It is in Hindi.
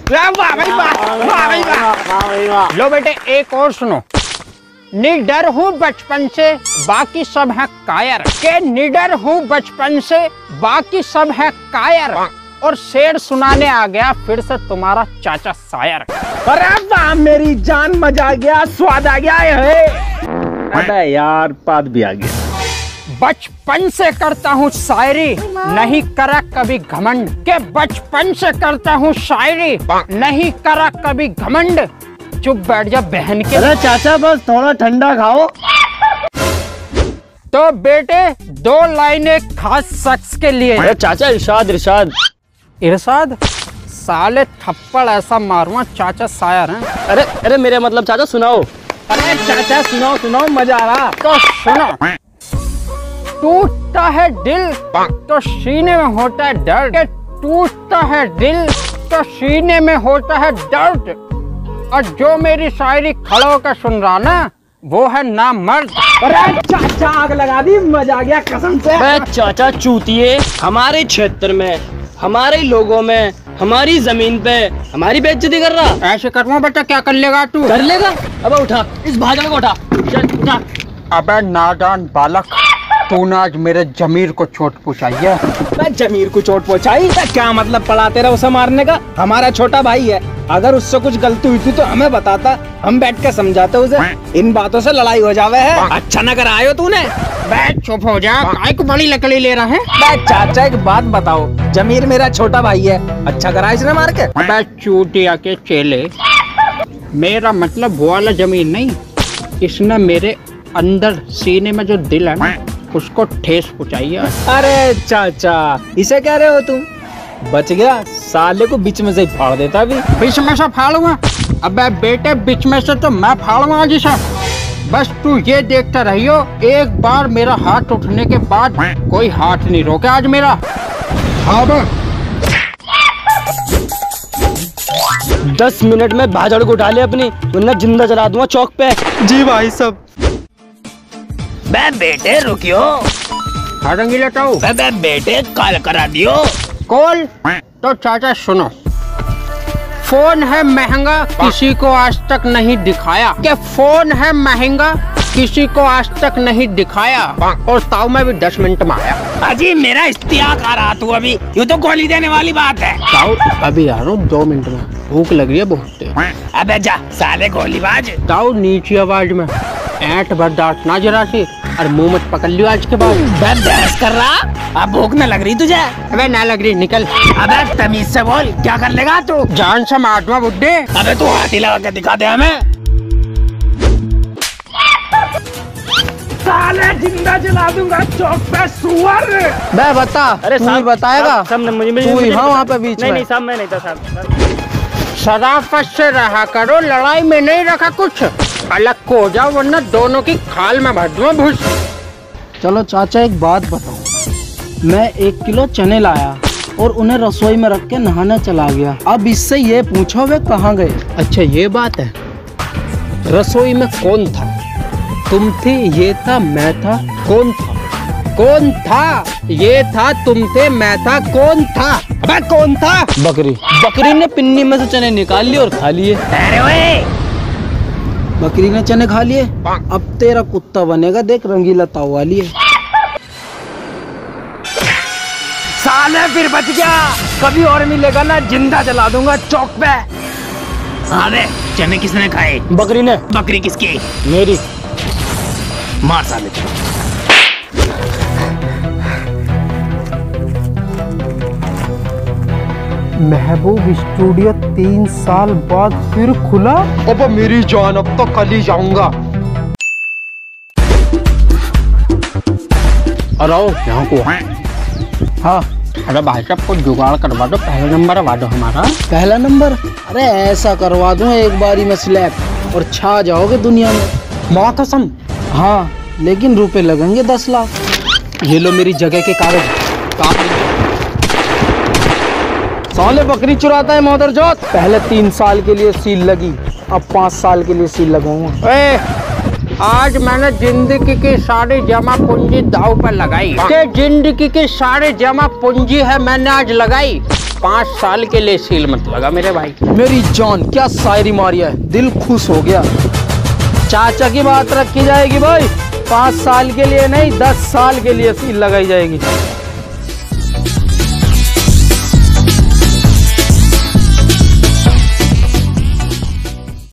वाह भाई वाह। लो बेटे एक और सुनो। निडर हूँ बचपन से बाकी सब है कायर, के निडर हूँ बचपन से बाकी सब है कायर, और शेर सुनाने आ गया फिर से तुम्हारा चाचा शायर। अरे वाह मेरी जान, मजा आ गया, स्वाद आ गया है। अबे यार बात भी आ गया। बचपन से करता हूँ शायरी, नहीं करा कभी घमंड, के बचपन से करता हूँ शायरी, नहीं करा कभी घमंड। चुप बैठ जा बहन के। अरे चाचा बस थोड़ा ठंडा खाओ। तो बेटे 2 लाइनें खास शख्स के लिए। अरे चाचा इरशाद इरशाद इरशाद, साले थप्पड़ ऐसा मारूंगा चाचा शायर हैं। अरे अरे मेरे मतलब चाचा सुनाओ। अरे चाचा सुनाओ सुनाओ, मजा आ रहा। तो सुनो। टूटता है दिल तो सीने में होता है दर्द, टूटता है दिल तो सीने में होता है दर्द, और जो मेरी शायरी खड़ा होकर सुन रहा ना वो है ना मर्द। अरे चाचा आग लगा दी, मजा आ गया कसम से। अरे चाचा चूतिए, हमारे क्षेत्र में, हमारे लोगों में, हमारी जमीन पे हमारी बेइज्जती कर रहा। ऐसे करूँगा बेटा, क्या कर लेगा तू? कर लेगा। अब उठा इस भाजड़ को, उठा चल उठा। अबे नादान बालक, तूने आज मेरे जमीर को चोट पहुँचाई है। मैं जमीर को चोट पहुँचाई? क्या मतलब पड़ा तेरा उसे मारने का? हमारा छोटा भाई है, अगर उससे कुछ गलती हुई थी तो हमें बताता, हम बैठ कर समझाते उसे। इन बातों से लड़ाई हो जावे है। अच्छा न कर आयो तूने। बैठ चुप हो जा, काय को बड़ी लकड़ी ले रहा है। चाचा एक बात बताओ, जमीर मेरा छोटा भाई है, अच्छा करा इसने मार के? अबे चूतिया के चेले, मेरा मतलब वो वाला जमीन नहीं, इसने मेरे अंदर सीने में जो दिल है ना उसको ठेस पहुँचाई है। अरे चाचा इसे कह रहे हो तुम? बच गया, साले को बीच में से ही फाड़ देता। भी बीच में से फाड़ूंगा? अबे बेटे बीच में से तो मैं फाड़ूंगा जिसे। बस तू ये देखता रहियो, एक बार मेरा हाथ उठने के बाद कोई हाथ नहीं रोके आज मेरा। हाँ 10 मिनट में भाजड़ को उठा ले अपनी, वरना जिंदा जला दूंगा चौक पे। जी भाई सब। बे बेटे रुकियो। हाँ रंगीला ताऊ। बे बेटे कॉल करा दियो। कॉल? तो चाचा सुनो, फोन है महंगा किसी को आज तक नहीं दिखाया, के फोन है महंगा किसी को आज तक नहीं दिखाया, और ताऊ मैं भी 10 मिनट में आया। अजी मेरा इस्तियाक आ रहा तू अभी, यूँ तो गोली देने वाली बात है। ताऊ अभी आ रहा हूँ 2 मिनट में, भूख लग रही है बहुत। अबे जा साले गोलीबाज। ताऊ नीची आवाज में ऐंठ भर डांट ना जरा सी, और मुंह मत पकड़ लियो आज के बाद। बहस कर रहा, अब भूख न लग रही तुझे? अबे ना लग रही, निकल। अबे तमीज से बोल, क्या कर लेगा तू? जान से मारूंगा बुड्ढे। अबे तू हाथी लगा के दिखा दे हमें। साले जिंदा जला दूंगा चौक पे सुअर। मैं बता। अरे साहब बताएगा? साहब मुझे वहाँ पे बीच में। नहीं साहब मैं नहीं था साहब। शराफत से रहा करो, लड़ाई में नहीं रखा कुछ। अलग को हो जाओ वरना दोनों की खाल में भर दूंगा भूस। चलो चाचा एक बात बताओ, मैं 1 किलो चने लाया और उन्हें रसोई में रख के नहाने चला गया। अब इससे ये पूछो वे कहाँ गए? अच्छा ये बात है। रसोई में कौन था? तुम थे, ये था, मैं था, कौन था? कौन था? ये था, तुम थे, मैं था, कौन था? अबे कौन था? बकरी। बकरी ने पिन्नी में से चने निकाल लिए और खा लिए। अरे ओए बकरी ने चने खा लिए, अब तेरा कुत्ता बनेगा, देख रंगीला ताऊ वाली है। साले फिर बच गया, कभी और मिलेगा ना जिंदा जला दूंगा चौक पे। अरे चने किसने खाए? बकरी ने। बकरी किसकी? मेरी। मार साले। महबूब स्टूडियो 3 साल बाद फिर खुला। अब मेरी जान, अब तो कल ही जाऊंगा। अरे यहाँ को। हाँ अरे भाई साहब को जुगाड़ करवा दो, पहला नंबर आवा दो हमारा। पहला नंबर? अरे ऐसा करवा दूं एक बारी में सिलेक्ट, और छा जाओगे दुनिया में। माँ कसम। हाँ लेकिन रुपए लगेंगे 10 लाख। ये लो मेरी जगह के कागज। साले बकरी चुराता है मोदरजोत। पहले 3 साल के लिए सील लगी, अब 5 साल के लिए सील लगाऊंगा। आज मैंने जिंदगी की सारी जमा पूंजी दाव पर लगाई, के जिंदगी की सारी जमा पूंजी है मैंने आज लगाई, 5 साल के लिए सील मत लगा मेरे भाई। मेरी जान क्या शायरी मारी है, दिल खुश हो गया। चाचा की बात रखी जाएगी भाई, 5 साल के लिए नहीं 10 साल के लिए सील लगाई जाएगी।